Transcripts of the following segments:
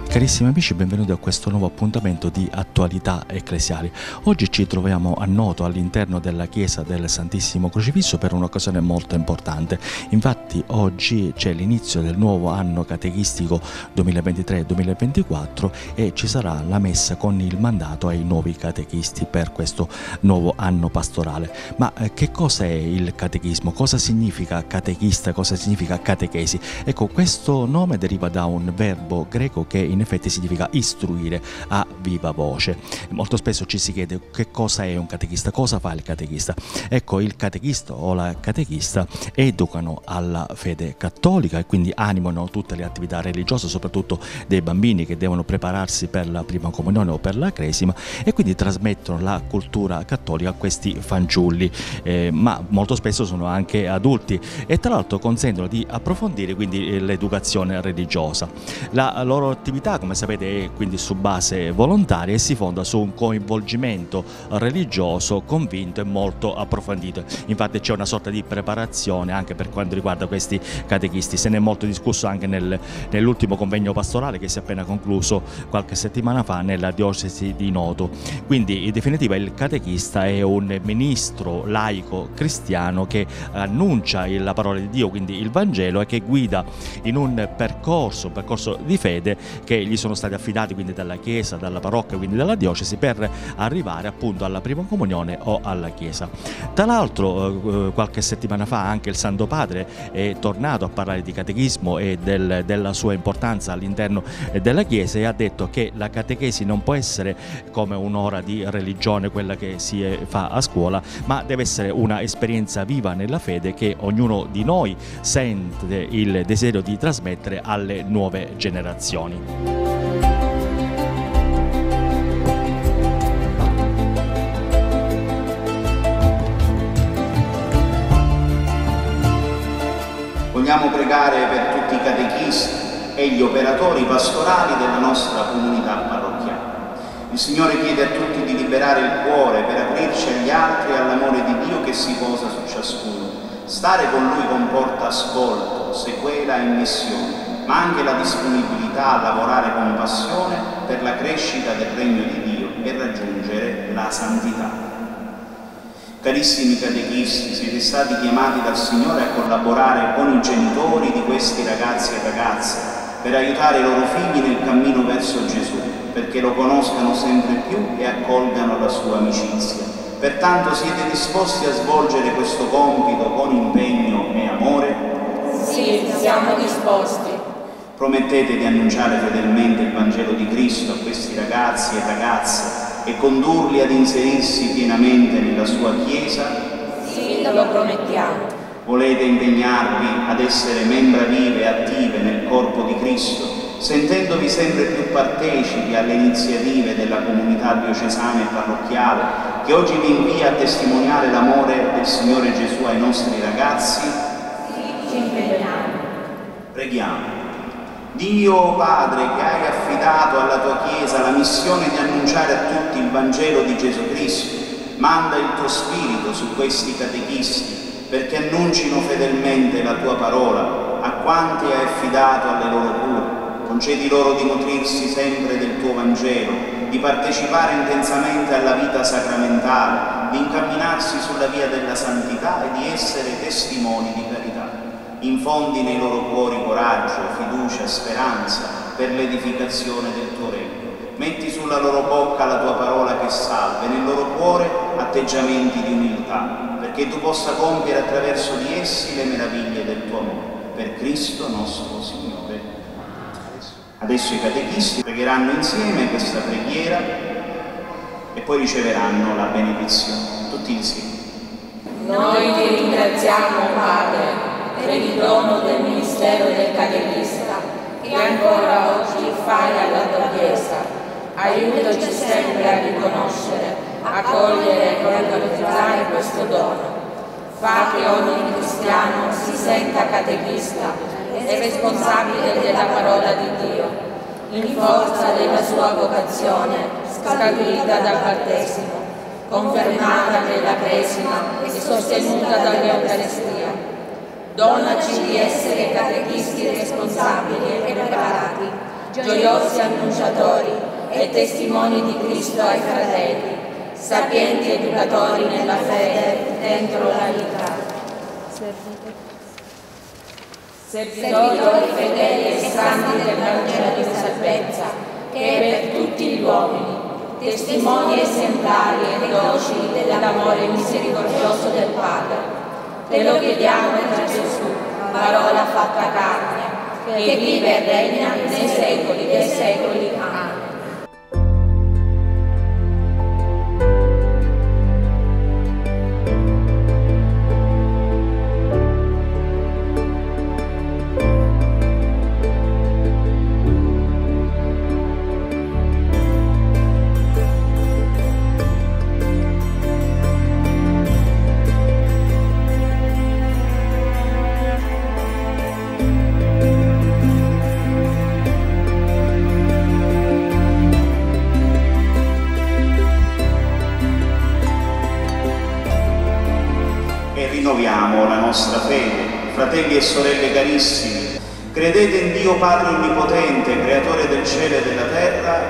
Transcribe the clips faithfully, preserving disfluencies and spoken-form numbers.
Carissimi amici, benvenuti a questo nuovo appuntamento di Attualità Ecclesiali. Oggi ci troviamo a Noto all'interno della chiesa del Santissimo Crocifisso per un'occasione molto importante. Infatti oggi c'è l'inizio del nuovo anno catechistico duemilaventitré duemilaventiquattro e ci sarà la messa con il mandato ai nuovi catechisti per questo nuovo anno pastorale. Ma eh, che cosa è il catechismo? Cosa significa catechista? Cosa significa catechesi? Ecco, questo nome deriva da un verbo greco che in effetti significa istruire a viva voce. Molto spesso ci si chiede che cosa è un catechista, cosa fa il catechista. Ecco, il catechista o la catechista educano alla fede cattolica e quindi animano tutte le attività religiose, soprattutto dei bambini che devono prepararsi per la prima comunione o per la cresima, e quindi trasmettono la cultura cattolica a questi fanciulli, eh, ma molto spesso sono anche adulti e tra l'altro consentono di approfondire quindi l'educazione religiosa. La loro attività, come sapete, è quindi su base volontaria e si fonda su un coinvolgimento religioso convinto e molto approfondito. Infatti c'è una sorta di preparazione anche per quanto riguarda questi catechisti. Se ne è molto discusso anche nel, nell'ultimo convegno pastorale che si è appena concluso qualche settimana fa nella diocesi di Noto. Quindi in definitiva il catechista è un ministro laico cristiano che annuncia la parola di Dio, quindi il Vangelo, e che guida in un percorso, un percorso di fede che gli sono stati affidati quindi dalla Chiesa, dalla parrocchia, quindi dalla diocesi, per arrivare appunto alla prima comunione o alla Chiesa. Tra l'altro eh, qualche settimana fa anche il Santo Padre è tornato a parlare di catechismo e del, della sua importanza all'interno della Chiesa e ha detto che la catechesi non può essere come un'ora di religione, quella che si fa a scuola, ma deve essere una esperienza viva nella fede che ognuno di noi sente il desiderio di trasmettere alle nuove generazioni. Vogliamo pregare per tutti i catechisti e gli operatori pastorali della nostra comunità parrocchiale. Il Signore chiede a tutti di liberare il cuore per aprirci agli altri e all'amore di Dio che si posa su ciascuno. Stare con Lui comporta ascolto, sequela e missione, ma anche la disponibilità a lavorare con passione per la crescita del regno di Dio e raggiungere la santità. Carissimi catechisti, siete stati chiamati dal Signore a collaborare con i genitori di questi ragazzi e ragazze per aiutare i loro figli nel cammino verso Gesù, perché lo conoscano sempre più e accolgano la sua amicizia. Pertanto siete disposti a svolgere questo compito con impegno e amore? Sì, siamo disposti. Promettete di annunciare fedelmente il Vangelo di Cristo a questi ragazzi e ragazze e condurli ad inserirsi pienamente nella sua Chiesa? Sì, lo promettiamo. Volete impegnarvi ad essere membra vive e attive nel corpo di Cristo, sentendovi sempre più partecipi alle iniziative della comunità diocesana e parrocchiale, che oggi vi invia a testimoniare l'amore del Signore Gesù ai nostri ragazzi? Sì, ci impegniamo. Preghiamo. Dio Padre, che hai affidato alla tua Chiesa la missione di annunciare a tutti il Vangelo di Gesù Cristo, manda il tuo Spirito su questi catechisti perché annuncino fedelmente la tua parola a quanti hai affidato alle loro cure. Concedi loro di nutrirsi sempre del tuo Vangelo, di partecipare intensamente alla vita sacramentale, di incamminarsi sulla via della santità e di essere testimoni di carità. Infondi nei loro cuori coraggio, fiducia, speranza per l'edificazione del tuo regno. Metti sulla loro bocca la tua parola che salva e nel loro cuore atteggiamenti di umiltà, perché tu possa compiere attraverso di essi le meraviglie del tuo amore. Per Cristo nostro Signore. Adesso i catechisti pregheranno insieme questa preghiera e poi riceveranno la benedizione. Tutti insieme. Noi ti ringraziamo, Padre, per il dono del ministero del catechista che ancora oggi fai alla tua Chiesa. Aiutaci sempre a riconoscere, a cogliere e valorizzare questo dono. Fa che ogni cristiano si senta catechista e responsabile della parola di Dio, in forza della sua vocazione scaturita dal battesimo, confermata nella cresima e sostenuta dall'Eucaristia. Donaci di essere catechisti responsabili e preparati gioiosi annunciatori e testimoni di Cristo ai fratelli, sapienti educatori nella fede dentro la vita. Servitori fedeli e santi del Vangelo di salvezza, che è per tutti gli uomini, testimoni esemplari e docili dell'amore misericordioso del Padre. Te lo chiediamo per Gesù, parola fatta carne, che vive e regna nei secoli dei secoli. Amen. Rinnoviamo la nostra fede, fratelli e sorelle carissimi. Credete in Dio Padre Onnipotente, Creatore del cielo e della terra?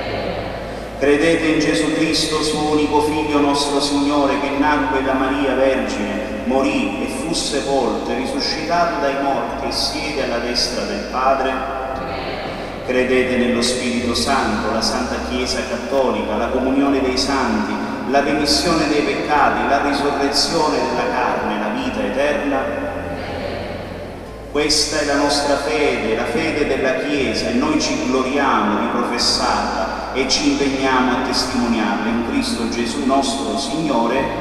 Credete in Gesù Cristo, suo unico Figlio nostro Signore, che nacque da Maria Vergine, morì e fu sepolto e risuscitato dai morti e siede alla destra del Padre? Credete nello Spirito Santo, la Santa Chiesa Cattolica, la comunione dei santi, la remissione dei peccati, la risurrezione della carne, la vita eterna? Questa è la nostra fede, la fede della Chiesa, e noi ci gloriamo di professarla e ci impegniamo a testimoniarla in Cristo Gesù nostro Signore.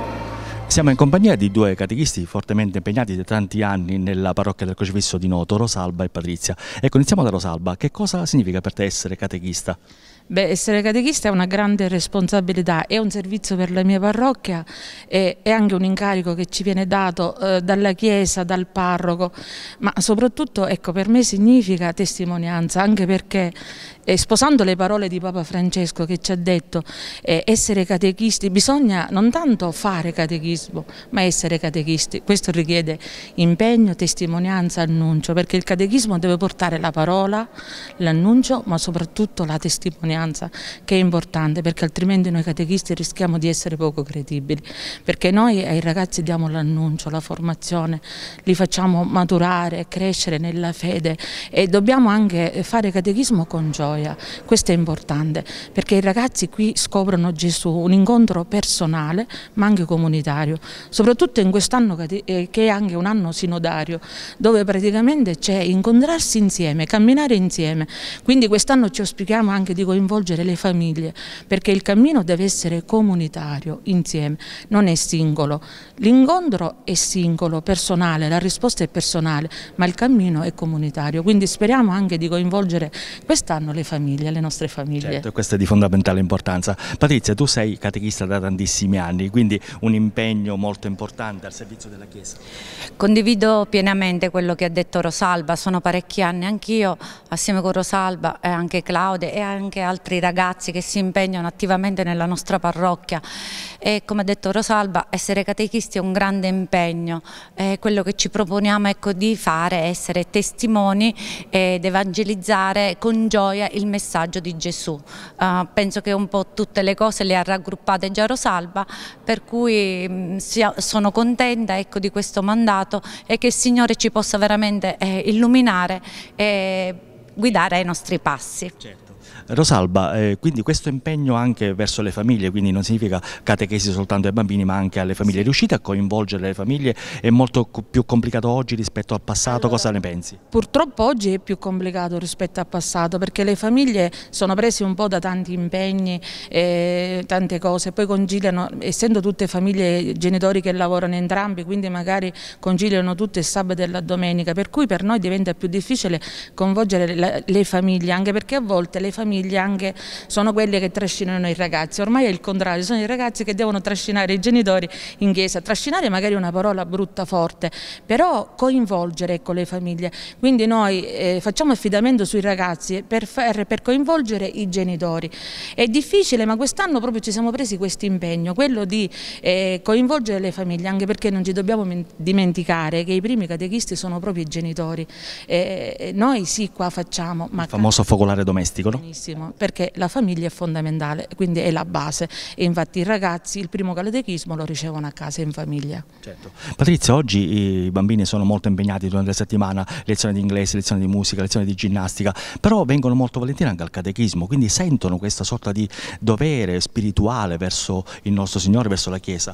Siamo in compagnia di due catechisti fortemente impegnati da tanti anni nella parrocchia del Crocifisso di Noto, Rosalba e Patrizia. Ecco, iniziamo da Rosalba. Che cosa significa per te essere catechista? Beh, essere catechista è una grande responsabilità, è un servizio per la mia parrocchia, è, è anche un incarico che ci viene dato eh, dalla Chiesa, dal parroco, ma soprattutto, ecco, per me significa testimonianza, anche perché eh, sposando le parole di Papa Francesco che ci ha detto eh, essere catechisti, bisogna non tanto fare catechismo, ma essere catechisti. Questo richiede impegno, testimonianza, annuncio, perché il catechismo deve portare la parola, l'annuncio, ma soprattutto la testimonianza, che è importante, perché altrimenti noi catechisti rischiamo di essere poco credibili, perché noi ai ragazzi diamo l'annuncio, la formazione, li facciamo maturare, crescere nella fede, e dobbiamo anche fare catechismo con gioia. Questo è importante, perché i ragazzi qui scoprono Gesù, un incontro personale ma anche comunitario, soprattutto in quest'anno che è anche un anno sinodario, dove praticamente c'è incontrarsi insieme, camminare insieme. Quindi quest'anno ci auspichiamo anche di coinvolgere le famiglie, perché il cammino deve essere comunitario, insieme, non è singolo. L'incontro è singolo, personale, la risposta è personale, ma il cammino è comunitario. Quindi speriamo anche di coinvolgere quest'anno le famiglie, le nostre famiglie. Certo, questo è di fondamentale importanza. Patrizia, tu sei catechista da tantissimi anni, quindi un impegno molto importante al servizio della Chiesa. Condivido pienamente quello che ha detto Rosalba, sono parecchi anni anch'io, assieme con Rosalba e anche Claudia e anche altri ragazzi che si impegnano attivamente nella nostra parrocchia, e come ha detto Rosalba, essere catechisti è un grande impegno, eh, quello che ci proponiamo, ecco, di fare è essere testimoni ed evangelizzare con gioia il messaggio di Gesù. Uh, penso che un po' tutte le cose le ha raggruppate già Rosalba, per cui mh, sia, sono contenta, ecco, di questo mandato, e che il Signore ci possa veramente eh, illuminare e guidare ai nostri passi. Certo. Rosalba, eh, quindi questo impegno anche verso le famiglie, quindi non significa catechesi soltanto ai bambini ma anche alle famiglie, riuscite a coinvolgere le famiglie? È molto più complicato oggi rispetto al passato, allora, cosa ne pensi? Purtroppo oggi è più complicato rispetto al passato, perché le famiglie sono prese un po' da tanti impegni, eh, tante cose, poi conciliano, essendo tutte famiglie, genitori che lavorano entrambi, quindi magari conciliano tutte il sabato e la domenica, per cui per noi diventa più difficile coinvolgere le, le famiglie, anche perché a volte le famiglie famiglie anche sono quelle che trascinano i ragazzi, ormai è il contrario, sono i ragazzi che devono trascinare i genitori in chiesa, trascinare magari una parola brutta, forte, però coinvolgere, ecco, le famiglie. Quindi noi eh, facciamo affidamento sui ragazzi per, far, per coinvolgere i genitori. È difficile, ma quest'anno proprio ci siamo presi questo impegno, quello di eh, coinvolgere le famiglie, anche perché non ci dobbiamo dimenticare che i primi catechisti sono proprio i genitori. Eh, noi sì, qua facciamo, ma il famoso focolare domestico, no? Benissimo, perché la famiglia è fondamentale, quindi è la base, e infatti i ragazzi il primo catechismo lo ricevono a casa, in famiglia. Certo. Patrizia, oggi i bambini sono molto impegnati durante la settimana, lezioni di inglese, lezioni di musica, lezioni di ginnastica, però vengono molto volentieri anche al catechismo, quindi sentono questa sorta di dovere spirituale verso il nostro Signore, verso la Chiesa.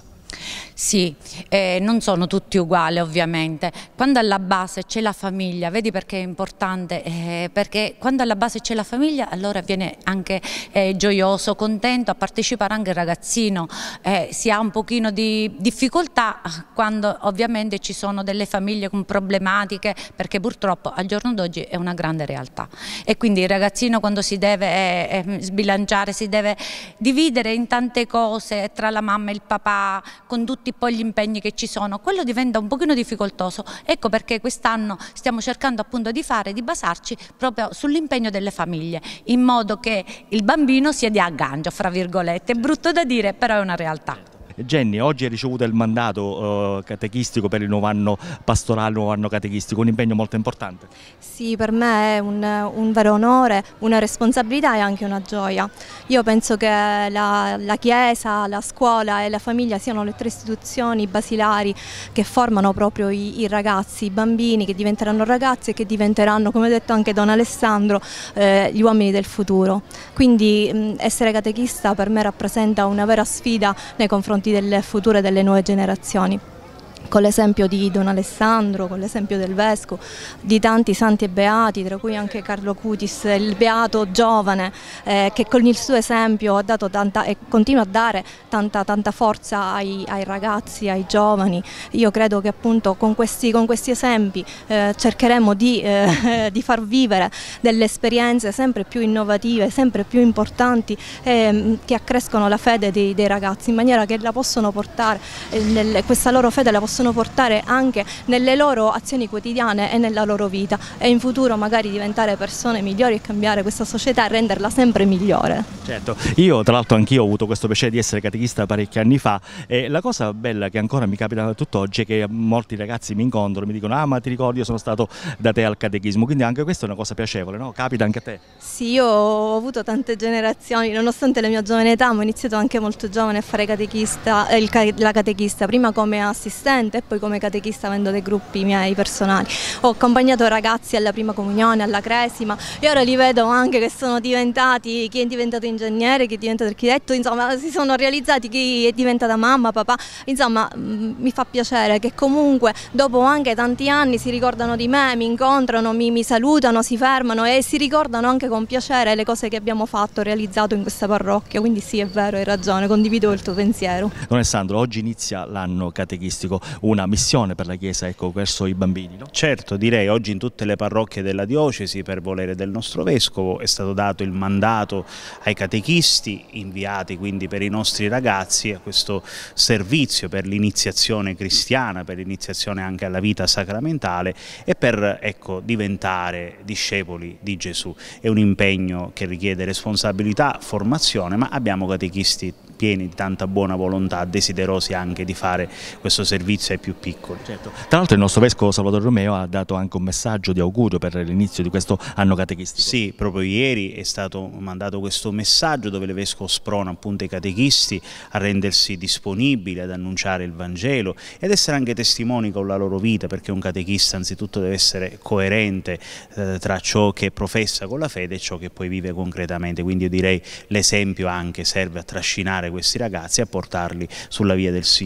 Sì, eh, non sono tutti uguali ovviamente. Quando alla base c'è la famiglia, vedi perché è importante? Eh, perché quando alla base c'è la famiglia, allora viene anche eh, gioioso, contento a partecipare anche il ragazzino. Eh, si ha un pochino di difficoltà quando ovviamente ci sono delle famiglie con problematiche, perché purtroppo al giorno d'oggi è una grande realtà. E quindi il ragazzino, quando si deve eh, eh, sbilanciare, si deve dividere in tante cose tra la mamma e il papà, con tutti poi gli impegni che ci sono, quello diventa un pochino difficoltoso. Ecco perché quest'anno stiamo cercando appunto di fare, di basarci proprio sull'impegno delle famiglie, in modo che il bambino sia di aggancio, fra virgolette. È brutto da dire, però è una realtà. Jenny, oggi hai ricevuto il mandato uh, catechistico per il nuovo anno pastorale, il nuovo anno catechistico, un impegno molto importante. Sì, per me è un, un vero onore, una responsabilità e anche una gioia. Io penso che la, la Chiesa, la scuola e la famiglia siano le tre istituzioni basilari che formano proprio i, i ragazzi, i bambini che diventeranno ragazzi e che diventeranno, come ha detto anche Don Alessandro, eh, gli uomini del futuro. Quindi mh, essere catechista per me rappresenta una vera sfida nei confronti del futuro e delle nuove generazioni. Con l'esempio di Don Alessandro, con l'esempio del Vescovo, di tanti santi e beati, tra cui anche Carlo Cutis, il beato giovane, eh, che con il suo esempio ha dato tanta, e continua a dare tanta, tanta forza ai, ai ragazzi, ai giovani. Io credo che appunto con questi, con questi esempi eh, cercheremo di, eh, di far vivere delle esperienze sempre più innovative, sempre più importanti, eh, che accrescono la fede dei, dei ragazzi, in maniera che la possono portare, eh, nel, questa loro fede la possono portare anche nelle loro azioni quotidiane e nella loro vita, e in futuro magari diventare persone migliori e cambiare questa società e renderla sempre migliore. Certo, io tra l'altro anch'io ho avuto questo piacere di essere catechista parecchi anni fa, e la cosa bella che ancora mi capita tutt'oggi è che molti ragazzi mi incontrano e mi dicono: ah, ma ti ricordi, io sono stato da te al catechismo, quindi anche questa è una cosa piacevole, no? Capita anche a te? Sì, io ho avuto tante generazioni, nonostante la mia giovane età, ma ho iniziato anche molto giovane a fare catechista, eh, il, la catechista, prima come assistente e poi come catechista avendo dei gruppi miei personali. Ho accompagnato ragazzi alla prima comunione, alla cresima, e ora li vedo anche che sono diventati, chi è diventato ingegnere, chi è diventato architetto, insomma si sono realizzati, chi è diventata mamma, papà, insomma mh, mi fa piacere che comunque dopo anche tanti anni si ricordano di me, mi incontrano, mi, mi salutano, si fermano e si ricordano anche con piacere le cose che abbiamo fatto, realizzato in questa parrocchia. Quindi sì, è vero, hai ragione, condivido il tuo pensiero. Don Alessandro, oggi inizia l'anno catechistico, una missione per la Chiesa, ecco, verso i bambini, no? Certo, direi oggi in tutte le parrocchie della diocesi, per volere del nostro Vescovo, è stato dato il mandato ai catechisti, inviati quindi per i nostri ragazzi, a questo servizio per l'iniziazione cristiana, per l'iniziazione anche alla vita sacramentale e per, ecco, diventare discepoli di Gesù. È un impegno che richiede responsabilità, formazione, ma abbiamo catechisti pieni di tanta buona volontà, desiderosi anche di fare questo servizio ai più piccoli. Certo. Tra l'altro il nostro Vescovo Salvatore Romeo ha dato anche un messaggio di augurio per l'inizio di questo anno catechistico. Sì, proprio ieri è stato mandato questo messaggio dove il Vescovo sprona appunto i catechisti a rendersi disponibili ad annunciare il Vangelo ed essere anche testimoni con la loro vita, perché un catechista anzitutto deve essere coerente eh, tra ciò che professa con la fede e ciò che poi vive concretamente. Quindi io direi l'esempio anche serve a trascinare questi ragazzi e a portarli sulla via del Signore.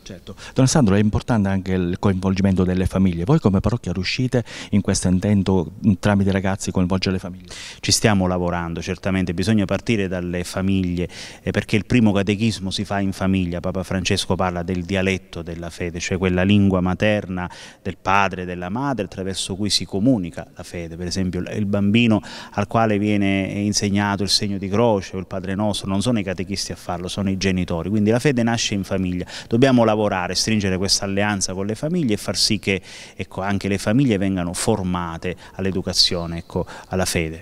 Certo. Don Alessandro, è importante anche il coinvolgimento delle famiglie. Voi come parrocchia riuscite in questo intento tramite i ragazzi coinvolgere le famiglie? Ci stiamo lavorando, certamente bisogna partire dalle famiglie eh, perché il primo catechismo si fa in famiglia. Papa Francesco parla del dialetto della fede, cioè quella lingua materna del padre e della madre attraverso cui si comunica la fede. Per esempio il bambino al quale viene insegnato il segno di croce o il Padre Nostro non sono i catechisti a farlo, sono i genitori, quindi la fede nasce in famiglia. Dobbiamo lavorare lavorare, stringere questa alleanza con le famiglie e far sì che ecco, anche le famiglie vengano formate all'educazione, ecco, alla fede.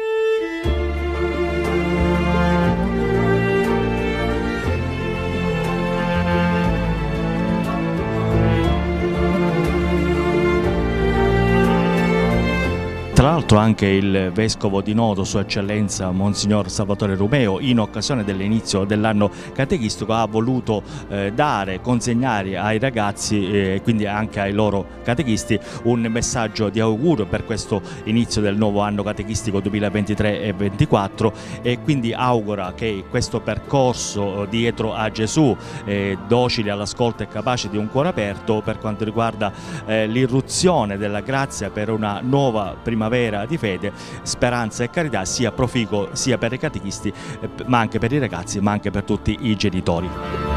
Tra l'altro anche il Vescovo di Noto, Sua Eccellenza Monsignor Salvatore Romeo, in occasione dell'inizio dell'anno catechistico ha voluto eh, dare, consegnare ai ragazzi e eh, quindi anche ai loro catechisti un messaggio di augurio per questo inizio del nuovo anno catechistico duemilaventitré e ventiquattro, e quindi augura che questo percorso dietro a Gesù, eh, docili all'ascolto e capaci di un cuore aperto per quanto riguarda eh, l'irruzione della grazia per una nuova primavera di fede, speranza e carità, sia proficuo sia per i catechisti, ma anche per i ragazzi, ma anche per tutti i genitori.